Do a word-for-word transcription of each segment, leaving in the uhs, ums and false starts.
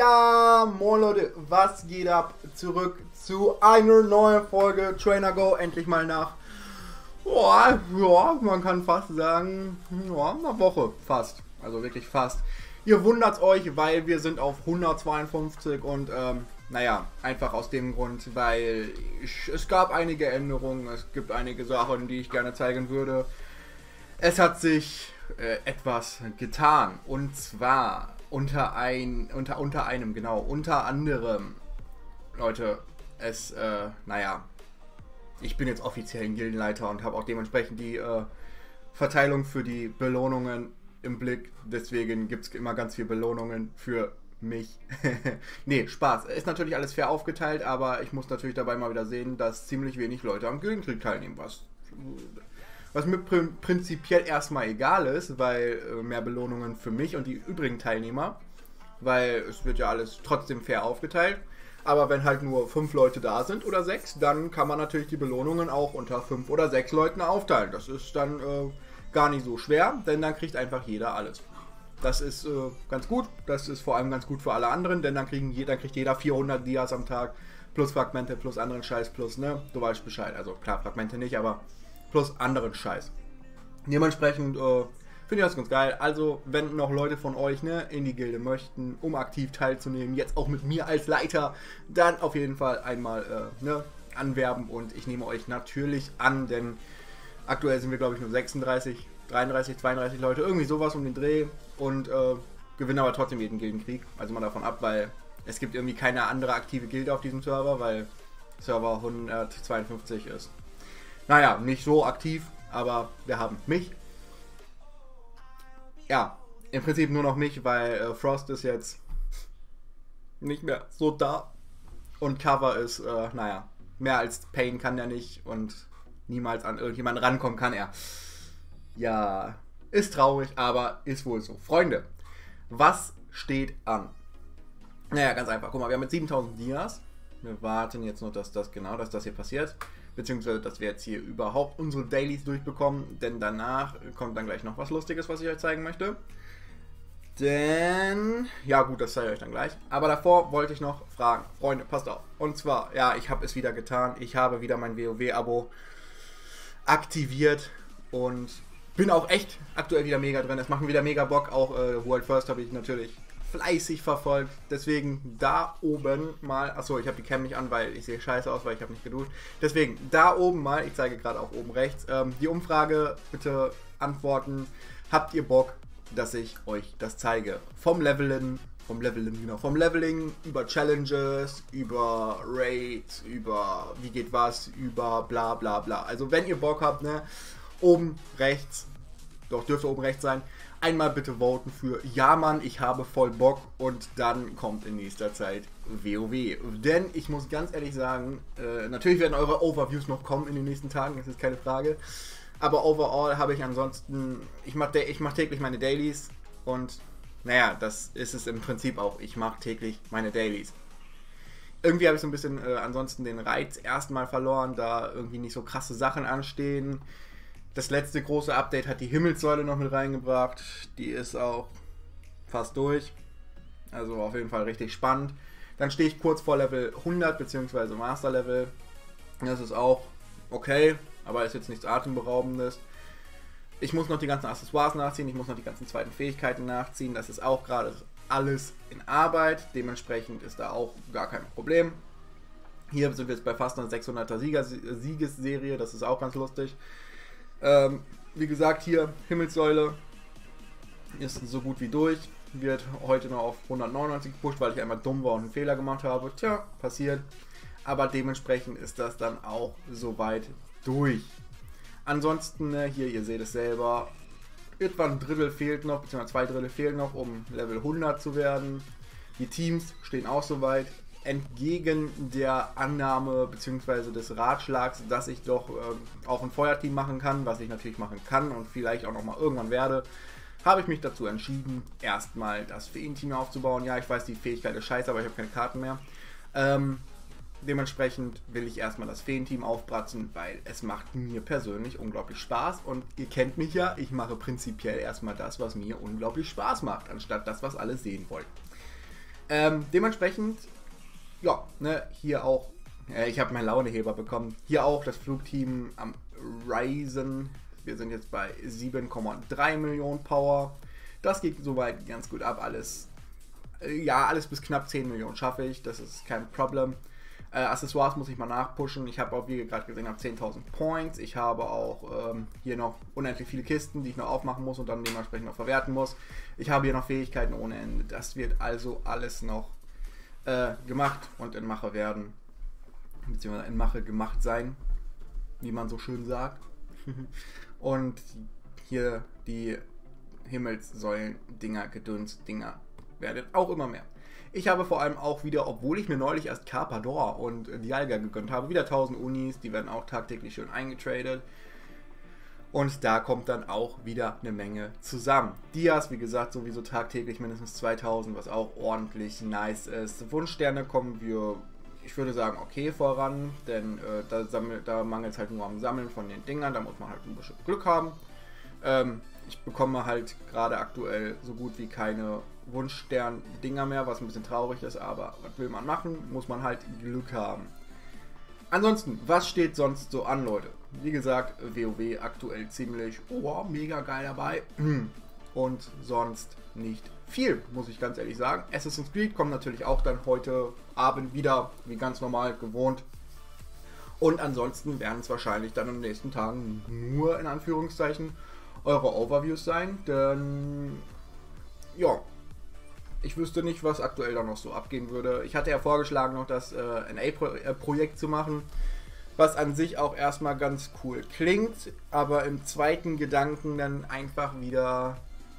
Ja, moin Leute, was geht ab? Zurück zu einer neuen Folge Trainer Go. Endlich mal nach, oh, ja, man kann fast sagen, ja, einer Woche fast. Also wirklich fast. Ihr wundert euch, weil wir sind auf hundertzweiundfünfzig und ähm, naja, einfach aus dem Grund, weil ich, es gab einige Änderungen, es gibt einige Sachen, die ich gerne zeigen würde. Es hat sich äh, etwas getan und zwar unter ein unter unter einem genau unter anderem, Leute, es äh, naja, ich bin jetzt offiziell ein Gildenleiter und habe auch dementsprechend die äh, Verteilung für die Belohnungen im Blick. Deswegen gibt es immer ganz viele Belohnungen für mich. Nee, Spaß. Ist natürlich alles fair aufgeteilt, aber ich muss natürlich dabei mal wieder sehen, dass ziemlich wenig Leute am Gildenkrieg teilnehmen, was Was mir prinzipiell erstmal egal ist, weil äh, mehr Belohnungen für mich und die übrigen Teilnehmer, weil es wird ja alles trotzdem fair aufgeteilt. Aber wenn halt nur fünf Leute da sind oder sechs, dann kann man natürlich die Belohnungen auch unter fünf oder sechs Leuten aufteilen. Das ist dann äh, gar nicht so schwer, denn dann kriegt einfach jeder alles. Das ist äh, ganz gut. Das ist vor allem ganz gut für alle anderen, denn dann, kriegen je, dann kriegt jeder vierhundert Dias am Tag plus Fragmente, plus anderen Scheiß, plus, ne, du weißt Bescheid. Also klar, Fragmente nicht, aber plus anderen Scheiß. Dementsprechend äh, finde ich das ganz geil. Also, wenn noch Leute von euch ne, in die Gilde möchten, um aktiv teilzunehmen, jetzt auch mit mir als Leiter, dann auf jeden Fall einmal äh, ne, anwerben und ich nehme euch natürlich an, denn aktuell sind wir glaube ich nur sechsunddreißig, dreiunddreißig, zweiunddreißig Leute, irgendwie sowas um den Dreh und äh, gewinnen aber trotzdem jeden Gildenkrieg. Also mal davon ab, weil es gibt irgendwie keine andere aktive Gilde auf diesem Server, weil Server hundertzweiundfünfzig ist. Naja, nicht so aktiv, aber wir haben mich. Ja, im Prinzip nur noch mich, weil äh, Frost ist jetzt nicht mehr so da. Und Cover ist, äh, naja, mehr als Pain kann er nicht und niemals an irgendjemanden rankommen kann er. Ja, ist traurig, aber ist wohl so. Freunde, was steht an? Naja, ganz einfach. Guck mal, wir haben jetzt siebentausend Dias. Wir warten jetzt noch, dass das genau, dass das hier passiert. Beziehungsweise, dass wir jetzt hier überhaupt unsere Dailies durchbekommen. Denn danach kommt dann gleich noch was Lustiges, was ich euch zeigen möchte. Denn, ja gut, das zeige ich euch dann gleich. Aber davor wollte ich noch fragen. Freunde, passt auf. Und zwar, ja, ich habe es wieder getan. Ich habe wieder mein WoW-Abo aktiviert. Und bin auch echt aktuell wieder mega drin. Es macht mir wieder mega Bock. Auch äh, World First habe ich natürlich fleißig verfolgt, deswegen da oben mal, achso, ich habe die Cam nicht an, weil ich sehe scheiße aus, weil ich habe nicht geduscht, deswegen da oben mal, ich zeige gerade auch oben rechts, ähm, die Umfrage, bitte antworten, habt ihr Bock, dass ich euch das zeige, vom Leveln, vom Leveln, genau, vom Leveling, über Challenges, über Raids, über wie geht was, über bla bla bla, also wenn ihr Bock habt, ne, oben rechts, doch dürfte oben rechts sein, einmal bitte voten für ja Mann, ich habe voll Bock und dann kommt in nächster Zeit WoW. Denn ich muss ganz ehrlich sagen, äh, natürlich werden eure Overviews noch kommen in den nächsten Tagen, das ist keine Frage. Aber overall habe ich ansonsten, ich mache ich mach täglich meine Dailies und naja, das ist es im Prinzip auch, ich mache täglich meine Dailies. Irgendwie habe ich so ein bisschen äh, ansonsten den Reiz erstmal verloren, da irgendwie nicht so krasse Sachen anstehen. Das letzte große Update hat die Himmelssäule noch mit reingebracht. Die ist auch fast durch. Also auf jeden Fall richtig spannend. Dann stehe ich kurz vor Level hundert bzw. Master Level. Das ist auch okay, aber ist jetzt nichts Atemberaubendes. Ich muss noch die ganzen Accessoires nachziehen. Ich muss noch die ganzen zweiten Fähigkeiten nachziehen. Das ist auch gerade alles in Arbeit. Dementsprechend ist da auch gar kein Problem. Hier sind wir jetzt bei fast einer sechshunderter Siegesserie. Das ist auch ganz lustig. Ähm, wie gesagt, hier Himmelssäule ist so gut wie durch, wird heute noch auf hundertneunundneunzig gepusht, weil ich einmal dumm war und einen Fehler gemacht habe. Tja, passiert. Aber dementsprechend ist das dann auch soweit durch. Ansonsten, hier, ihr seht es selber, etwa ein Drittel fehlt noch, beziehungsweise zwei Drittel fehlen noch, um Level hundert zu werden. Die Teams stehen auch soweit. Entgegen der Annahme bzw. des Ratschlags, dass ich doch äh, auch ein Feuerteam machen kann, was ich natürlich machen kann und vielleicht auch nochmal irgendwann werde, habe ich mich dazu entschieden, erstmal das Feenteam aufzubauen. Ja, ich weiß, die Fähigkeit ist scheiße, aber ich habe keine Karten mehr. Ähm, dementsprechend will ich erstmal das Feenteam aufbratzen, weil es macht mir persönlich unglaublich Spaß und ihr kennt mich ja, ich mache prinzipiell erstmal das, was mir unglaublich Spaß macht, anstatt das, was alle sehen wollen. Ähm, dementsprechend, ja, ne, hier auch, äh, ich habe meinen Launeheber bekommen. Hier auch das Flugteam am Ryzen. Wir sind jetzt bei sieben Komma drei Millionen Power. Das geht soweit ganz gut ab. Alles, äh, ja, alles bis knapp zehn Millionen schaffe ich. Das ist kein Problem. Äh, Accessoires muss ich mal nachpushen. Ich habe auch, wie ihr gerade gesehen habt, zehntausend Points. Ich habe auch ähm, hier noch unendlich viele Kisten, die ich noch aufmachen muss und dann dementsprechend noch verwerten muss. Ich habe hier noch Fähigkeiten ohne Ende. Das wird also alles noch äh, gemacht und in Mache werden. Beziehungsweise in Mache gemacht sein, wie man so schön sagt. Und hier die Himmelssäulen-Dinger, Gedöns-Dinger werden auch immer mehr. Ich habe vor allem auch wieder, obwohl ich mir neulich erst Carpador und Dialga gegönnt habe, wieder tausend Unis, die werden auch tagtäglich schön eingetradet. Und da kommt dann auch wieder eine Menge zusammen. Dias, wie gesagt, sowieso tagtäglich mindestens zweitausend, was auch ordentlich nice ist. Wunschsterne kommen wir, ich würde sagen, okay voran, denn äh, da, da mangelt es halt nur am Sammeln von den Dingern, da muss man halt ein bisschen Glück haben. Ähm, ich bekomme halt gerade aktuell so gut wie keine Wunschstern-Dinger mehr, was ein bisschen traurig ist, aber was will man machen, muss man halt Glück haben. Ansonsten, was steht sonst so an, Leute? Wie gesagt, WoW aktuell ziemlich, oh, mega geil dabei und sonst nicht viel, muss ich ganz ehrlich sagen. Assassin's Creed kommt natürlich auch dann heute Abend wieder, wie ganz normal gewohnt. Und ansonsten werden es wahrscheinlich dann in den nächsten Tagen nur, in Anführungszeichen, eure Overviews sein, denn, ja, ich wüsste nicht, was aktuell da noch so abgehen würde. Ich hatte ja vorgeschlagen, noch das äh, N A-Projekt zu machen, was an sich auch erstmal ganz cool klingt, aber im zweiten Gedanken dann einfach wieder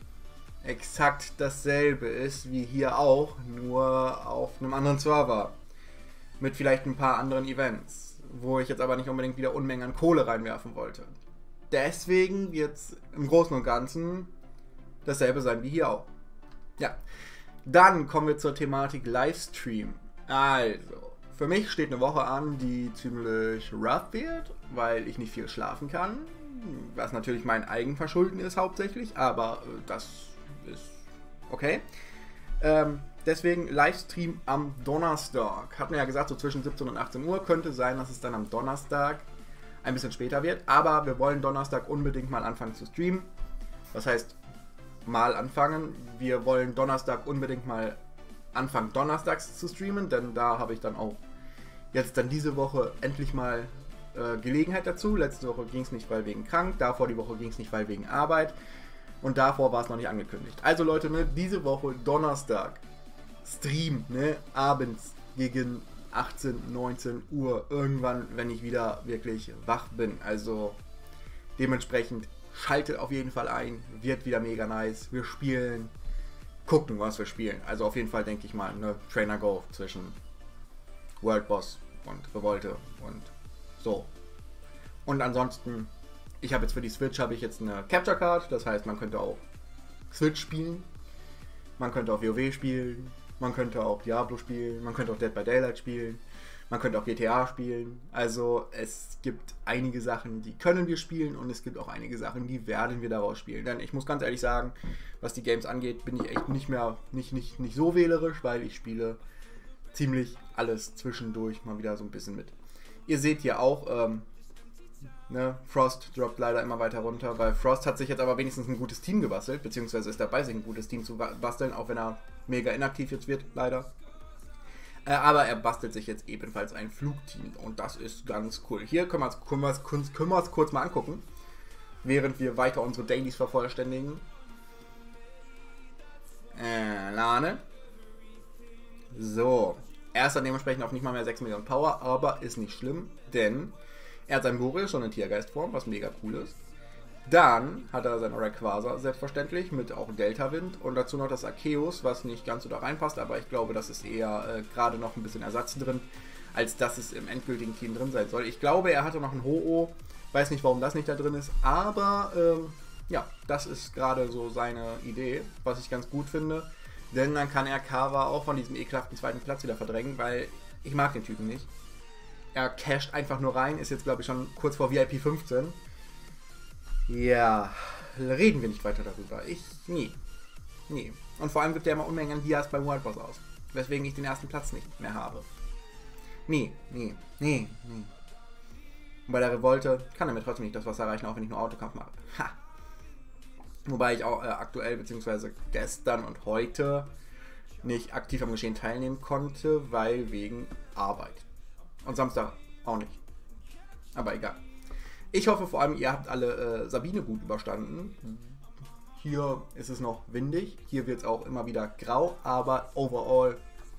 exakt dasselbe ist, wie hier auch, nur auf einem anderen Server. Mit vielleicht ein paar anderen Events, wo ich jetzt aber nicht unbedingt wieder Unmengen an Kohle reinwerfen wollte. Deswegen wird es im Großen und Ganzen dasselbe sein wie hier auch. Ja, dann kommen wir zur Thematik Livestream. Also, für mich steht eine Woche an, die ziemlich rough wird, weil ich nicht viel schlafen kann. Was natürlich mein Eigenverschulden ist hauptsächlich, aber das ist okay. Ähm, deswegen Livestream am Donnerstag. Hatten wir ja gesagt, so zwischen siebzehn und achtzehn Uhr. Könnte sein, dass es dann am Donnerstag ein bisschen später wird. Aber wir wollen Donnerstag unbedingt mal anfangen zu streamen. Das heißt, mal anfangen. Wir wollen Donnerstag unbedingt mal anfangen, donnerstags zu streamen. Denn da habe ich dann auch jetzt dann diese Woche endlich mal äh, Gelegenheit dazu. Letzte Woche ging es nicht, weil wegen krank. Davor die Woche ging es nicht, weil wegen Arbeit. Und davor war es noch nicht angekündigt. Also Leute, ne, diese Woche Donnerstag Stream, ne, abends gegen achtzehn, neunzehn Uhr, irgendwann, wenn ich wieder wirklich wach bin. Also dementsprechend schaltet auf jeden Fall ein, wird wieder mega nice. Wir spielen, gucken, was wir spielen. Also auf jeden Fall denke ich mal, ne, Trainer Go zwischen World Boss und Revolte und so. Und ansonsten, ich habe jetzt für die Switch habe ich jetzt eine Capture Card, das heißt, man könnte auch Switch spielen, man könnte auch WoW spielen, man könnte auch Diablo spielen, man könnte auch Dead by Daylight spielen, man könnte auch G T A spielen. Also es gibt einige Sachen, die können wir spielen und es gibt auch einige Sachen, die werden wir daraus spielen. Denn ich muss ganz ehrlich sagen, was die Games angeht, bin ich echt nicht mehr, nicht, nicht, nicht so wählerisch, weil ich spiele ziemlich alles zwischendurch mal wieder so ein bisschen mit. Ihr seht hier auch, ähm, ne, Frost droppt leider immer weiter runter, weil Frost hat sich jetzt aber wenigstens ein gutes Team gebastelt, beziehungsweise ist dabei, sich ein gutes Team zu basteln, auch wenn er mega inaktiv jetzt wird, leider. Äh, aber er bastelt sich jetzt ebenfalls ein Flugteam und das ist ganz cool. Hier können wir es können wir es, können wir es kurz mal angucken, während wir weiter unsere Dailies vervollständigen. Äh, Lane. So. Er ist dann dementsprechend auch nicht mal mehr sechs Millionen Power, aber ist nicht schlimm, denn er hat seinen Boreas schon in Tiergeistform, was mega cool ist. Dann hat er seine Rayquaza, selbstverständlich, mit auch Delta-Wind und dazu noch das Arceus, was nicht ganz so da reinpasst, aber ich glaube, das ist eher äh, gerade noch ein bisschen Ersatz drin, als dass es im endgültigen Team drin sein soll. Ich glaube, er hatte noch ein Ho-Oh, weiß nicht, warum das nicht da drin ist, aber ähm, ja, das ist gerade so seine Idee, was ich ganz gut finde, denn dann kann er Kava auch von diesem ekelhaften zweiten Platz wieder verdrängen, weil ich mag den Typen nicht. Er casht einfach nur rein, ist jetzt glaube ich schon kurz vor V I P fünfzehn. Ja, reden wir nicht weiter darüber. Ich, nie. Nie. Und vor allem gibt er immer Unmengen an Dias beim World Boss aus. weswegen ich den ersten Platz nicht mehr habe. Nee, nee, nee, nee. Und bei der Revolte kann er mir trotzdem nicht das was erreichen, auch wenn ich nur Autokampf mache. Ha! Wobei ich auch äh, aktuell bzw. gestern und heute nicht aktiv am Geschehen teilnehmen konnte, weil wegen Arbeit. Und Samstag auch nicht. Aber egal. Ich hoffe vor allem, ihr habt alle äh, Sabine gut überstanden. Hier ist es noch windig. Hier wird es auch immer wieder grau. Aber overall,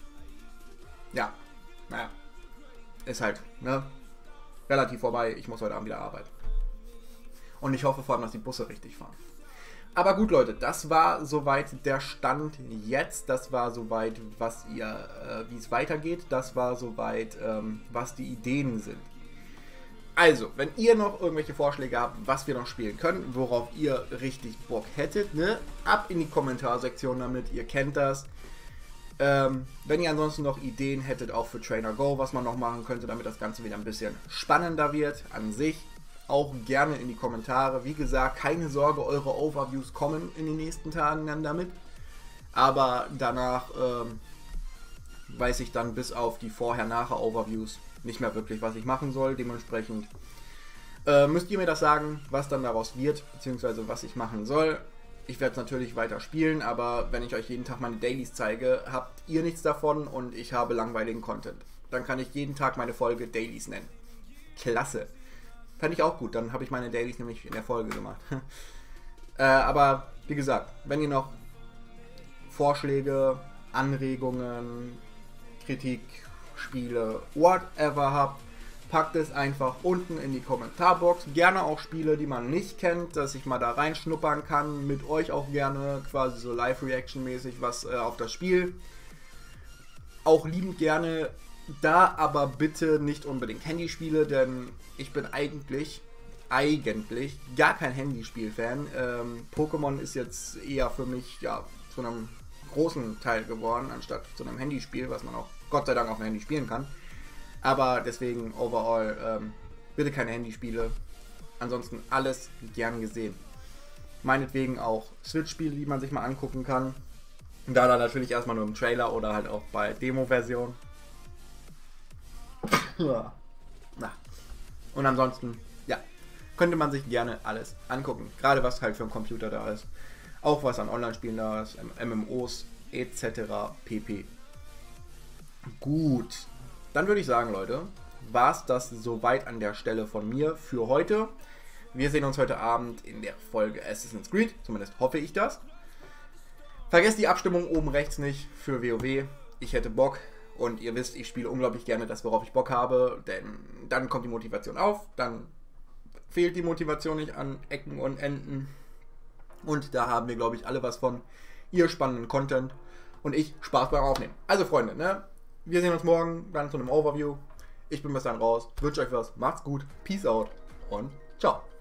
ja, naja, ist halt, ne, relativ vorbei. Ich muss heute Abend wieder arbeiten. Und ich hoffe vor allem, dass die Busse richtig fahren. Aber gut, Leute, das war soweit der Stand jetzt. Das war soweit, was ihr, äh, wie es weitergeht. Das war soweit, ähm, was die Ideen sind. Also, wenn ihr noch irgendwelche Vorschläge habt, was wir noch spielen können, worauf ihr richtig Bock hättet, ne, ab in die Kommentarsektion damit. Ihr kennt das. Ähm, wenn ihr ansonsten noch Ideen hättet, auch für Trainer Go, was man noch machen könnte, damit das Ganze wieder ein bisschen spannender wird an sich, auch gerne in die Kommentare. Wie gesagt, keine Sorge, eure Overviews kommen in den nächsten Tagen dann damit. Aber danach ähm, weiß ich dann bis auf die Vorher-Nachher-Overviews nicht mehr wirklich, was ich machen soll. Dementsprechend äh, müsst ihr mir das sagen, was dann daraus wird, beziehungsweise was ich machen soll. Ich werde es natürlich weiter spielen, aber wenn ich euch jeden Tag meine Dailies zeige, habt ihr nichts davon und ich habe langweiligen Content. Dann kann ich jeden Tag meine Folge Dailies nennen. Klasse. Fände ich auch gut, dann habe ich meine Dailies nämlich in der Folge gemacht. äh, aber wie gesagt, wenn ihr noch Vorschläge, Anregungen, Kritik, Spiele, whatever habt, packt es einfach unten in die Kommentarbox. Gerne auch Spiele, die man nicht kennt, dass ich mal da reinschnuppern kann. Mit euch auch gerne quasi so Live-Reaction-mäßig was äh, auf das Spiel. Auch liebend gerne da, aber bitte nicht unbedingt Handyspiele, denn ich bin eigentlich, eigentlich gar kein Handyspiel-Fan. Ähm, Pokémon ist jetzt eher für mich ja zu einem großen Teil geworden, anstatt zu einem Handyspiel, was man auch Gott sei Dank auf dem Handy spielen kann. Aber deswegen overall ähm, bitte keine Handyspiele. Ansonsten alles gern gesehen. Meinetwegen auch Switch-Spiele, die man sich mal angucken kann. Da dann natürlich erstmal nur im Trailer oder halt auch bei Demo-Version. Ja. Na. Und ansonsten, ja, könnte man sich gerne alles angucken. Gerade was halt für einen Computer da ist. Auch was an Online-Spielen da ist, M M Os et cetera pp. Gut. Dann würde ich sagen, Leute, war es das soweit an der Stelle von mir für heute. Wir sehen uns heute Abend in der Folge Assassin's Creed. Zumindest hoffe ich das. Vergesst die Abstimmung oben rechts nicht für WoW. Ich hätte Bock. Und ihr wisst, ich spiele unglaublich gerne das, worauf ich Bock habe. Denn dann kommt die Motivation auf. Dann fehlt die Motivation nicht an Ecken und Enden. Und da haben wir, glaube ich, alle was von. Ihr spannenden Content. Und ich Spaß beim Aufnehmen. Also, Freunde, ne? Wir sehen uns morgen dann zu einem Overview. Ich bin bis dann raus. Wünsche euch was. Macht's gut. Peace out. Und ciao.